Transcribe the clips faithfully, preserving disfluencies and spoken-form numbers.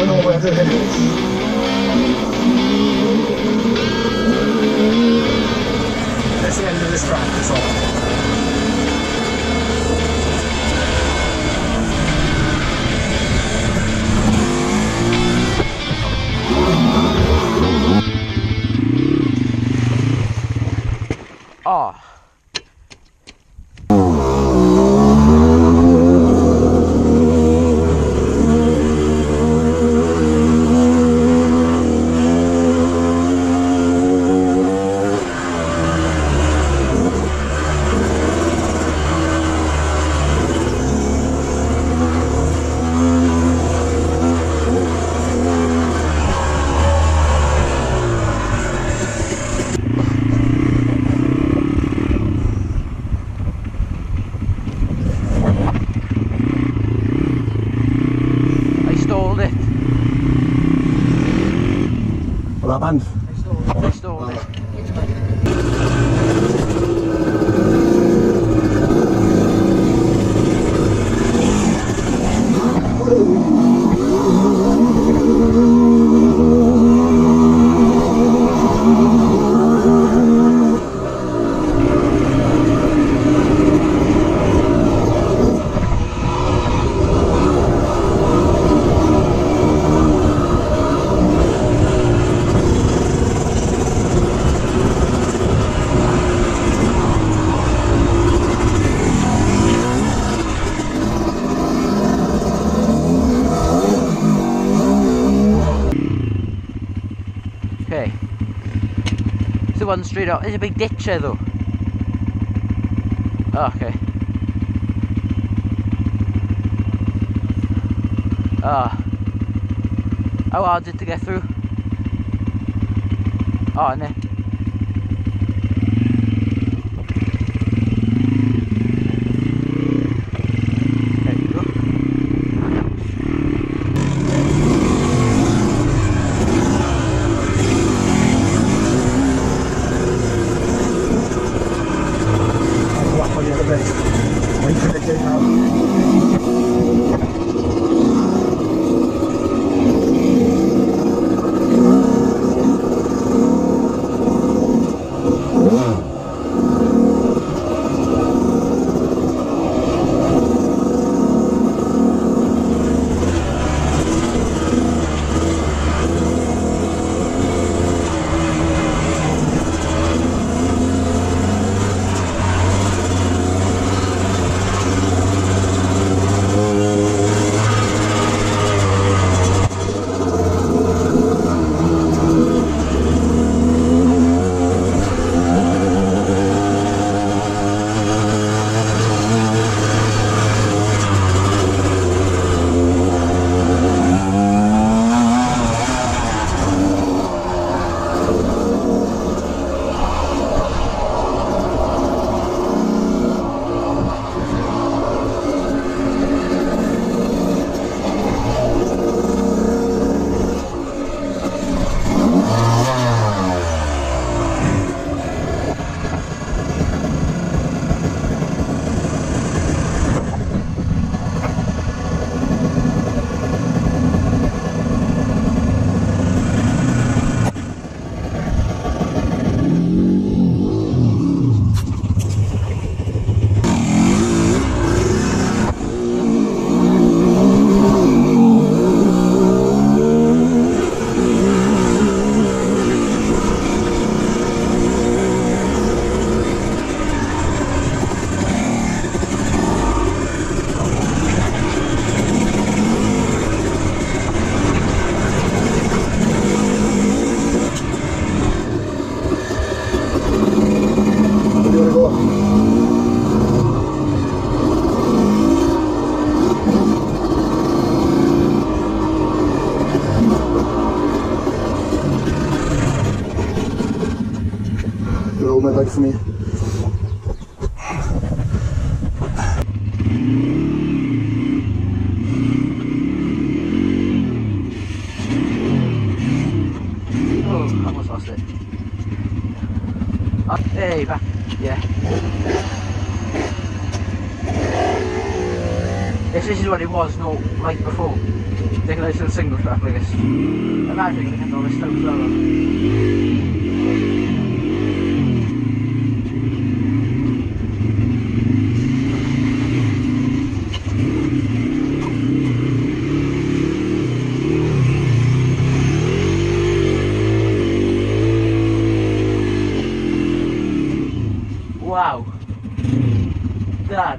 don't know where the heck it is. That's the end of this track, that's all. Oh. Well, that band. I stole, I stole it. Okay, it's the one straight up. There's a big ditch there though. Oh, okay. Ah, oh. How hard is it to get through? Oh, no. There you go. Wait for the gate now. My bike for me. Oh, I almost lost it. Oh, hey, back. Yeah. This, this is what it was, no, like before. take a nice little single track like this. Imagine you get all this stuff as well. Wow, Dad.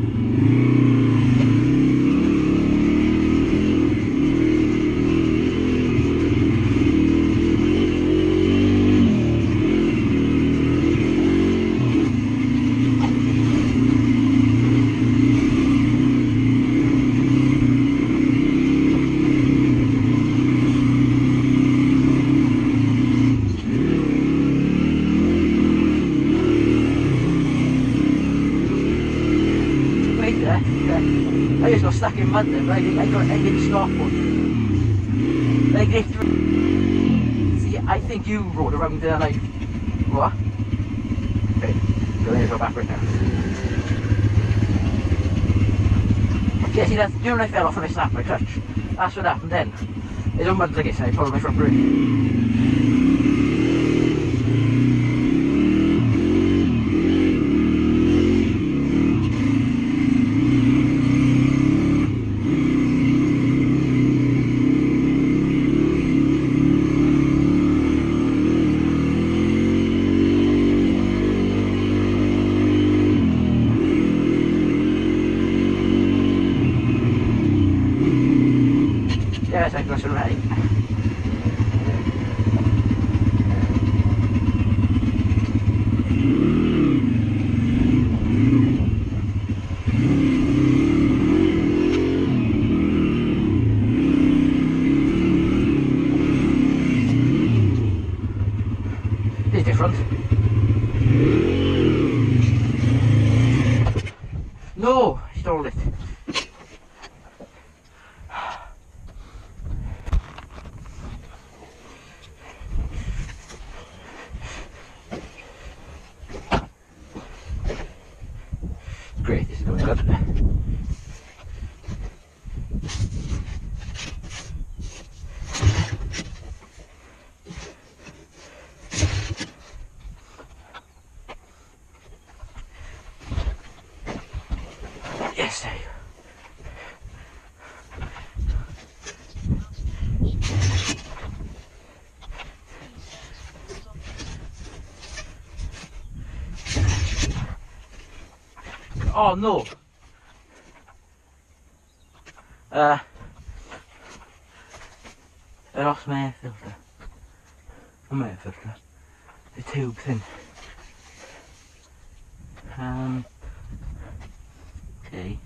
I just got stuck in mud there, but I didn't, I, got, I didn't stop one. Like if, see, I think you rode around there like, what? Okay, so then go back right now. Yeah, see that, you know when I fell off and I snapped my clutch? That's what happened then. It's on mud like this and I pulled my front brake. Yes, I was right. It's different. No, I stole it. Great, this is going good. Yes, there you Oh no! Uh, I lost my air filter. Not my air filter. The tube thing. Um. Okay.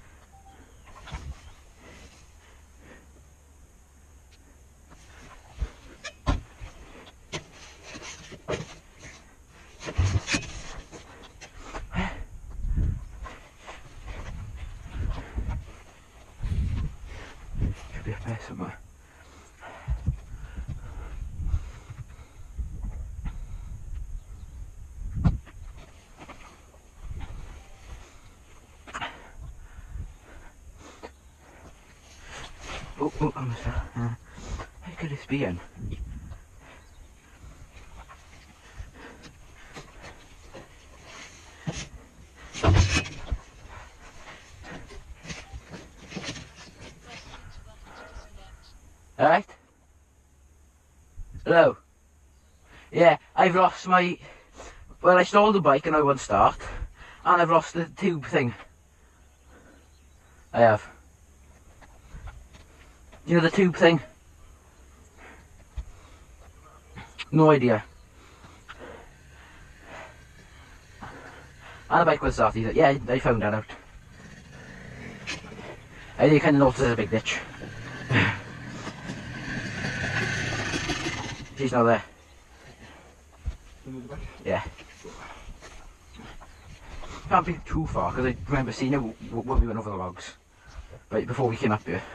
Be up there somewhere. Oh, oh, I'm sorry. Uh, how could this be in? Alright? Hello? Yeah, I've lost my... Well, I stole the bike and I won't start. And I've lost the tube thing. I have. You know the tube thing? No idea. And the bike won't start either. Yeah, I found that out. I think I kind of noticed there's a big ditch. She's not there. Yeah. Can't be too far because I remember seeing it when we went over the logs. Right before we came up here.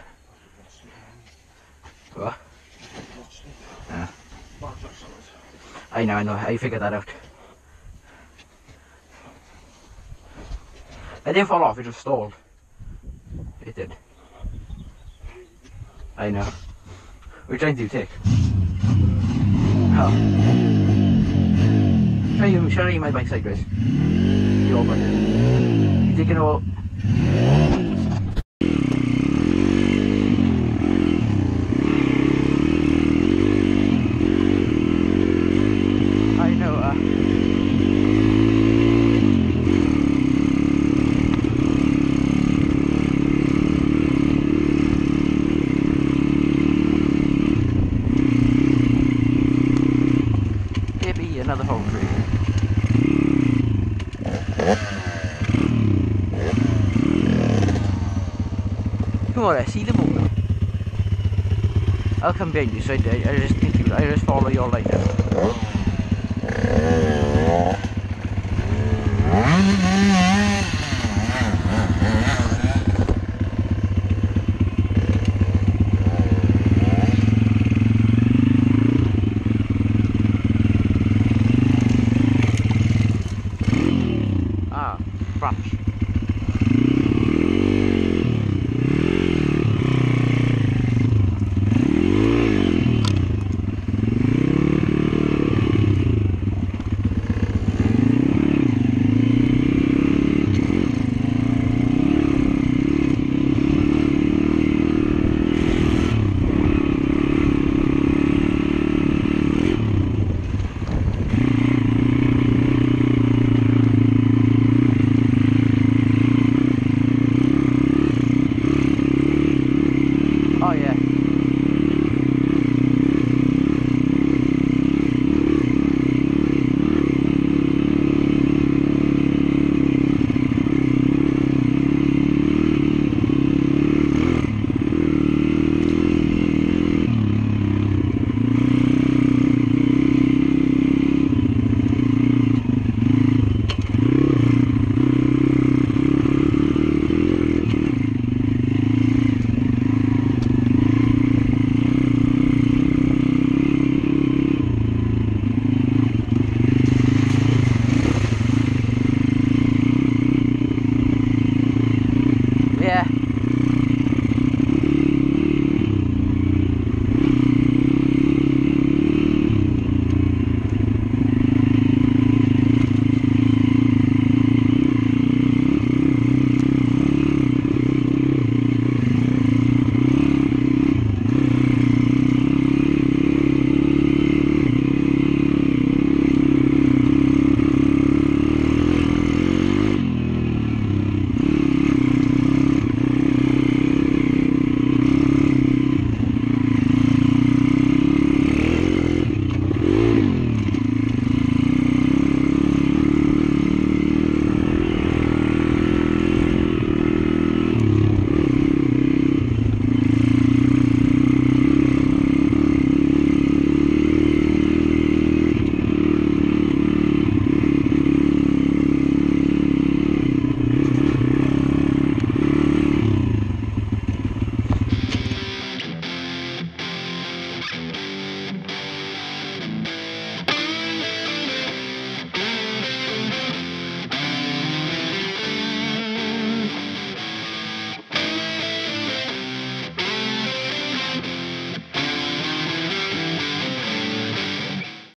What? Yeah. I know, I know. I figured that out. I didn't fall off, it just stalled. It did. I know. We're trying to take. Oh. Try you, shall I use my bike sideways? Your bike. You taking all. I know, uh. Maybe another whole tree. Come on, I see the moon. I'll come behind you, so I, I just think you, I just follow your line now.